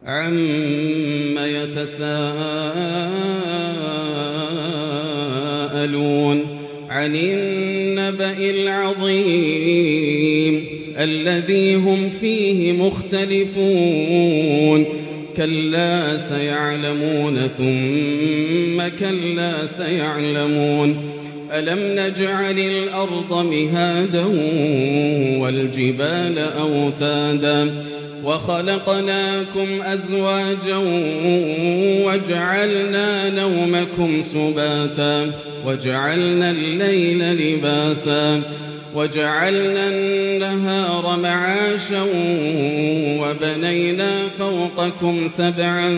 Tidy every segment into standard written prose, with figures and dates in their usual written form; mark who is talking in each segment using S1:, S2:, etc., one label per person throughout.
S1: عَمَّ يَتَسَاءَلُونَ عَنِ النَّبَإِ الْعَظِيمِ الَّذِي هُمْ فِيهِ مُخْتَلِفُونَ كَلَّا سَيَعْلَمُونَ ثُمَّ كَلَّا سَيَعْلَمُونَ أَلَمْ نَجْعَلِ الْأَرْضَ مِهَادًا وَالْجِبَالَ أَوْتَادًا وَخَلَقْنَاكُمْ أَزْوَاجًا وَجَعَلْنَا نَوْمَكُمْ سُبَاتًا وَجَعَلْنَا اللَّيْلَ لِبَاسًا وَجَعَلْنَا النَّهَارَ مَعَاشًا وَبَنَيْنَا فَوْقَكُمْ سَبْعًا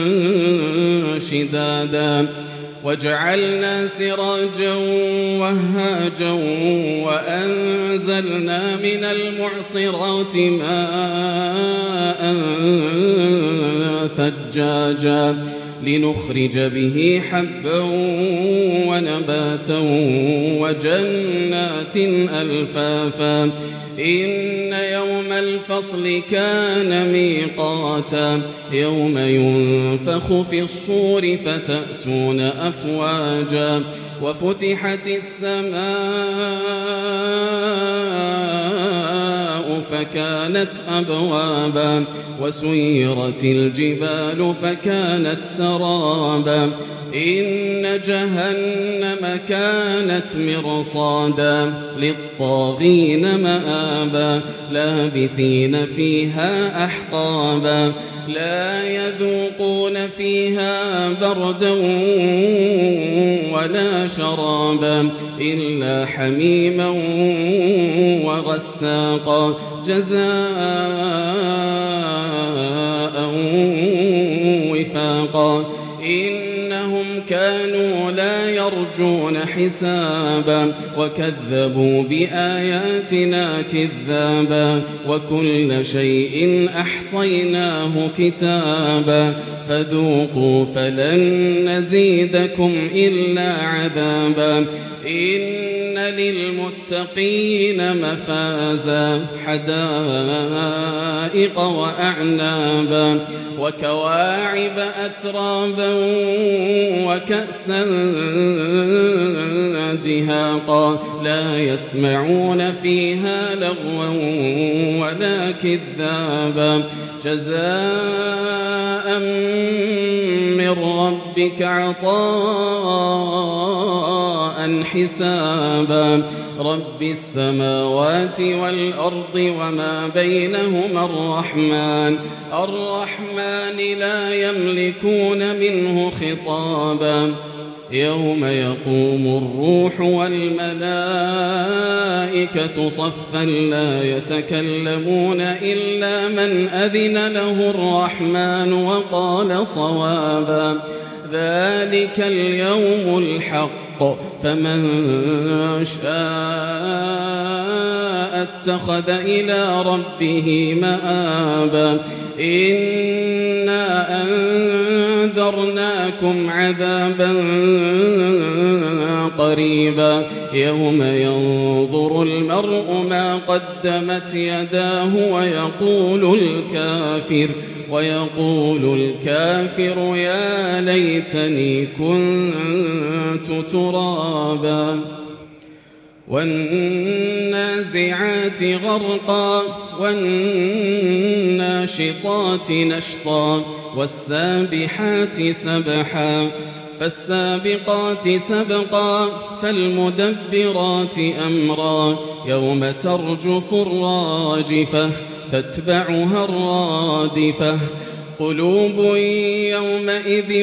S1: شِدَادًا وَجَعَلْنَا سِرَاجًا وَهَّاجًا وَأَنزَلْنَا مِنَ الْمُعْصِرَاتِ مَاءً ثَجَّاجًا لِنُخْرِجَ بِهِ حَبًّا وَنَبَاتًا وَجَنَّاتٍ أَلْفَافًا إِنَّ يَوْمَ الْفَصْلِ كَانَ مِيقَاتًا يَوْمَ يُنفَخُ فِي الصُّورِ فَتَأْتُونَ أَفْوَاجًا وَفُتِحَتِ السَّمَاءُ فَكَانَتْ أَبْوَابًا وَسُيِّرَتِ الْجِبَالُ فَكَانَتْ سَرَابًا إِنَّ جَهَنَّمَ كَانَتْ مِرْصَادًا لِلطَّاغِينَ مَآبًا لَابِثِينَ فِيهَا أَحْقَابًا لَا يَذُوقُونَ فِيهَا بَرْدًا وَلَا شَرَابًا إِلَّا حَمِيمًا وَغَسَّاقًا جَزَاءً وِفَاقًا إنهم كانوا لا يرجون حسابا وكذبوا بآياتنا كذابا وكل شيء أحصيناه كتابا فذوقوا فلن نزيدكم إلا عذابا إن للمتقين مفازا حدائق وأعنابا وكواعب أترابا وكأسا دهاقا لا يسمعون فيها لغوا ولا كذابا جزاء من ربك عطاء حسابا رب السماوات والأرض وما بينهما الرحمن لا يملكون منه خطابا يوم يقوم الروح والملائكة صفا لا يتكلمون إلا من أذن له الرحمن وقال صوابا ذلك اليوم الحق فمن شاء اتخذ إلى ربه مآبا إنا أنذرناكم عذابا قريبا يوم ينظر المرء ما قدمت يداه ويقول الكافر يا ليتني كنت ترابا والنازعات غرقا والناشطات نشطا والسابحات سبحا فالسابقات سبقا فالمدبرات أمرا يوم ترجف الراجفة تتبعها الرادفة قلوب يومئذ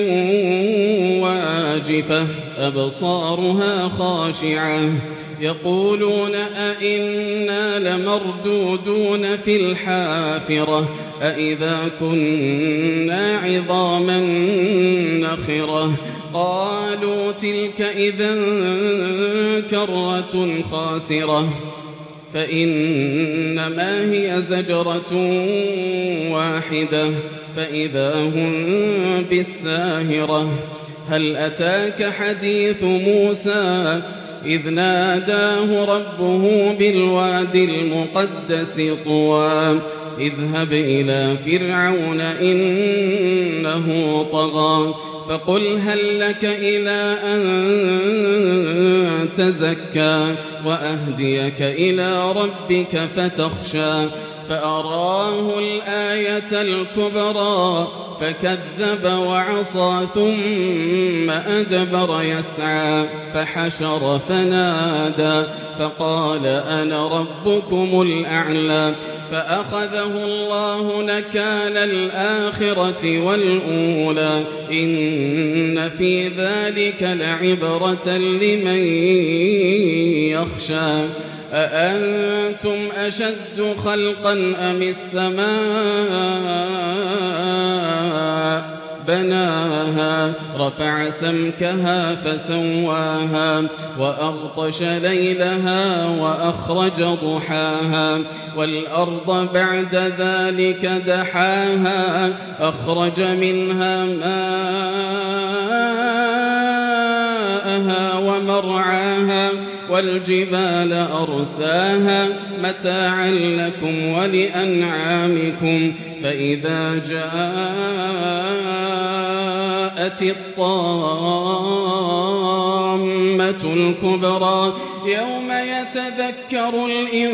S1: واجفة أبصارها خاشعة يقولون أئنا لمردودون في الحافرة أئذا كنا عظاما نخرة قالوا تلك إذا كرة خاسرة فإنما هي زجرة واحدة فإذا هم بالساهرة هل أتاك حديث موسى إذ ناداه ربه بالوادي المقدس طوى اذهب إلى فرعون إنه طغى فقل هل لك إلى أن تزكى وأهديك إلى ربك فتخشى فأراه الآية الكبرى فكذب وعصى ثم أدبر يسعى فحشر فنادى فقال أنا ربكم الأعلى فأخذه الله نكال الآخرة والأولى إن في ذلك لعبرة لمن يخشى أأنتم أشد خلقا أم السماء بناها رفع سمكها فسواها وأغطش ليلها وأخرج ضحاها والأرض بعد ذلك دحاها أخرج منها ماءها ومرعاها والجبال أرساها متاعا لكم ولأنعامكم فإذا جاءت الطامة الكبرى يوم يتذكر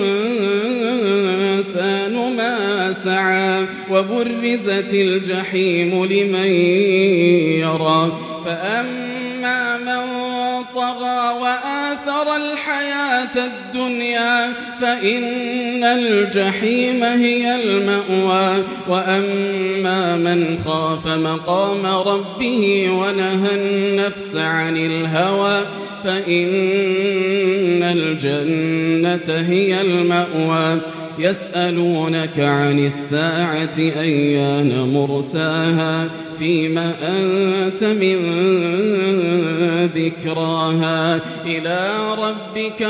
S1: الإنسان ما سعى وبرزت الجحيم لمن يرى فأما من طغى وآثر الحياة الدنيا فإن الجحيم هي المأوى وأما من خاف مقام ربه ونهى النفس عن الهوى فإن الجنة هي المأوى يسألونك عن الساعة أيان مرساها فيما أنت من ذكراها إلى ربك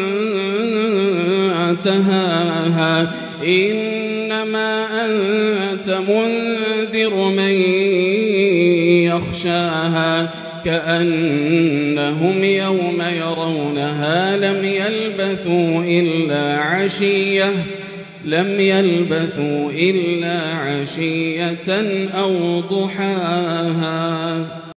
S1: منتهاها إنما أنت منذر من يخشاها كأنهم يوم يرونها لم يلبثوا إلا عشية أو ضحاها.